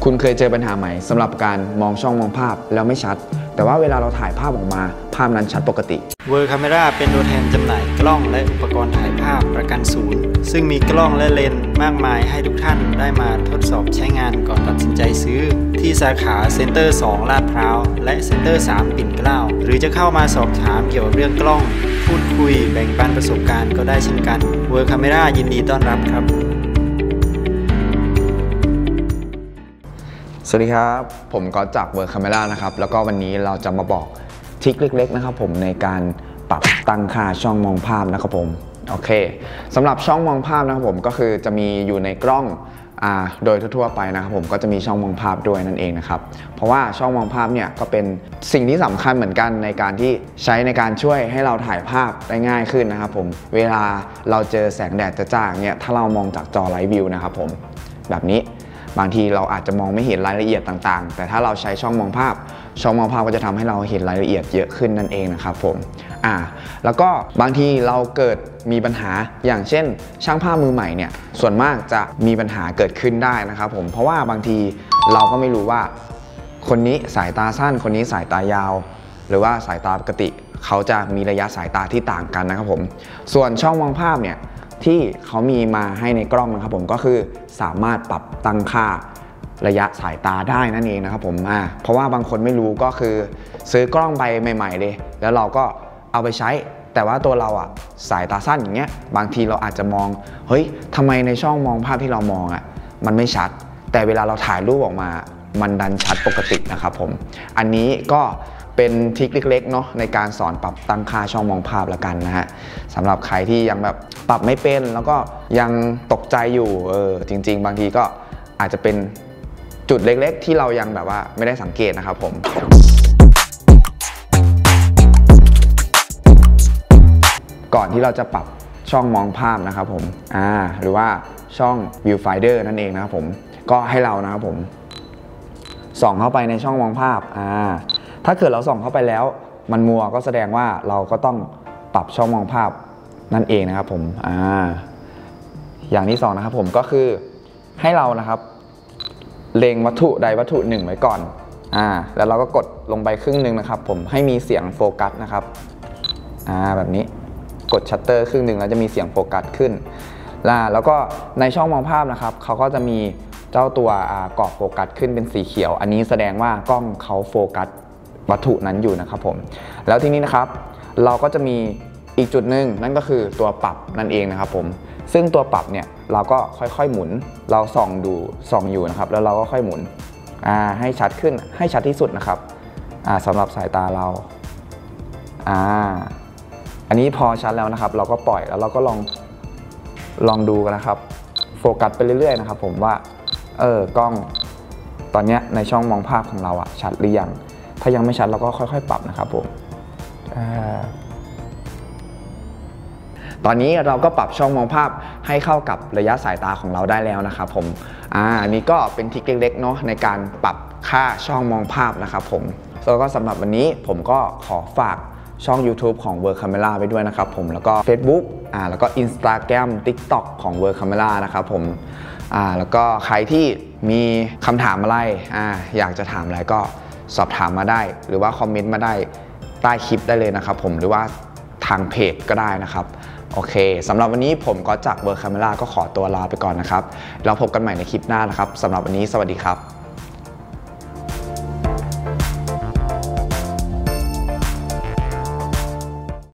คุณเคยเจอปัญหาไหมสำหรับการมองช่องมองภาพแล้วไม่ชัดแต่ว่าเวลาเราถ่ายภาพออกมาภาพนั้นชัดปกติ World Camera เป็นตัวแทนจำหน่ายกล้องและอุปกรณ์ถ่ายภาพประกันศูนย์ซึ่งมีกล้องและเลนส์มากมายให้ทุกท่านได้มาทดสอบใช้งานก่อนตัดสินใจซื้อที่สาขาเซ็นเตอร์ 2 ลาดพร้าวและเซ็นเตอร์ 3 ปิ่นเกล้าหรือจะเข้ามาสอบถามเกี่ยวกับเรื่องกล้องพูดคุยแบ่งปันประสบการณ์ก็ได้เช่นกัน World Camera ยินดีต้อนรับครับสวัสดีครับผมก็จาก World Camera นะครับแล้วก็วันนี้เราจะมาบอกทริคเล็กๆนะครับผมในการปรับตั้งค่าช่องมองภาพนะครับผมโอเคสำหรับช่องมองภาพนะครับผมก็คือจะมีอยู่ในกล้องโดยทั่วๆไปนะครับผมก็จะมีช่องมองภาพด้วยนั่นเองนะครับเพราะว่าช่องมองภาพเนี่ยก็เป็นสิ่งที่สำคัญเหมือนกันในการที่ใช้ในการช่วยให้เราถ่ายภาพได้ง่ายขึ้นนะครับผมเวลาเราเจอแสงแดดจ้าๆเนี่ยถ้าเรามองจากจอไลท์วิวนะครับผมแบบนี้บางทีเราอาจจะมองไม่เห็นรายละเอียดต่างๆแต่ถ้าเราใช้ช่องมองภาพก็จะทำให้เราเห็นรายละเอียดเยอะขึ้นนั่นเองนะครับผมแล้วก็บางทีเราเกิดมีปัญหาอย่างเช่นช่างภาพมือใหม่เนี่ยส่วนมากจะมีปัญหาเกิดขึ้นได้นะครับผมเพราะว่าบางทีเราก็ไม่รู้ว่าคนนี้สายตาสั้นคนนี้สายตายาวหรือว่าสายตาปกติเขาจะมีระยะสายตาที่ต่างกันนะครับผมส่วนช่องมองภาพเนี่ยที่เขามีมาให้ในกล้องนะครับผมก็คือสามารถปรับตั้งค่าระยะสายตาได้นั่นเองนะครับผมเพราะว่าบางคนไม่รู้ก็คือซื้อกล้องไปใหม่ๆเลยแล้วเราก็เอาไปใช้แต่ว่าตัวเราสายตาสั้นอย่างเงี้ยบางทีเราอาจจะมองเฮ้ยทำไมในช่องมองภาพที่เรามองมันไม่ชัดแต่เวลาเราถ่ายรูปออกมามันดันชัดปกตินะครับผมอันนี้ก็เป็นทริคเล็กๆเนาะในการสอนปรับตั้งค่าช่องมองภาพละกันนะฮะสำหรับใครที่ยังแบบปรับไม่เป็นแล้วก็ยังตกใจอยู่จริงๆบางทีก็อาจจะเป็นจุดเล็กๆที่เรายังแบบว่าไม่ได้สังเกตนะครับผมก่อนที่เราจะปรับช่องมองภาพนะครับผมหรือว่าช่อง Viewfinder นั่นเองนะครับผมก็ให้เรานะครับผมส่องเข้าไปในช่องมองภาพถ้าเกิดเราส่องเข้าไปแล้วมันมัวก็แสดงว่าเราก็ต้องปรับช่องมองภาพนั่นเองนะครับผมอย่างที่สองนะครับผมก็คือให้เรานะครับเล็งวัตถุใดวัตถุหนึ่งไว้ก่อนแล้วเราก็กดลงไปครึ่งหนึ่งนะครับผมให้มีเสียงโฟกัสนะครับแบบนี้กดชัตเตอร์ครึ่งหนึ่งแล้วจะมีเสียงโฟกัสขึ้นแล้วก็ในช่องมองภาพนะครับเขาก็จะมีเจ้าตัวกรอบโฟกัสขึ้นเป็นสีเขียวอันนี้แสดงว่ากล้องเขาโฟกัสวัตถุนั้นอยู่นะครับผมแล้วทีนี้นะครับเราก็จะมีอีกจุดหนึ่งนั่นก็คือตัวปรับนั่นเองนะครับผมซึ่งตัวปรับเนี่ยเราก็ค่อยๆหมุนเราส่องอยู่นะครับแล้วเราก็ค่อยหมุนให้ชัดขึ้นให้ชัดที่สุดนะครับสำหรับสายตาเราอันนี้พอชัดแล้วนะครับเราก็ปล่อยแล้วเราก็ลองดูกันนะครับโฟกัสไปเรื่อยๆนะครับผมว่ากล้องตอนนี้ในช่องมองภาพของเราชัดหรือยังถ้ายังไม่ชัดเราก็ค่อยๆปรับนะครับผมตอนนี้เราก็ปรับช่องมองภาพให้เข้ากับระยะสายตาของเราได้แล้วนะครับผมอันนี้ก็เป็นทริคเล็กๆเนาะในการปรับค่าช่องมองภาพนะครับผมแล้วก็สำหรับวันนี้ผมก็ขอฝากช่อง YouTube ของ World Camera ไว้ด้วยนะครับผมแล้วก็ Facebook แล้วก็ Instagram TikTok ของ World Camera นะครับผมแล้วก็ใครที่มีคำถามอะไรอยากจะถามอะไรก็สอบถามมาได้หรือว่าคอมเมนต์มาได้ใต้คลิปได้เลยนะครับผมหรือว่าทางเพจก็ได้นะครับโอเคสำหรับวันนี้ผมก็จาก World Camera ก็ขอตัวลาไปก่อนนะครับเราพบกันใหม่ในคลิปหน้านะครับสำหรับวันนี้สวัสดีครับ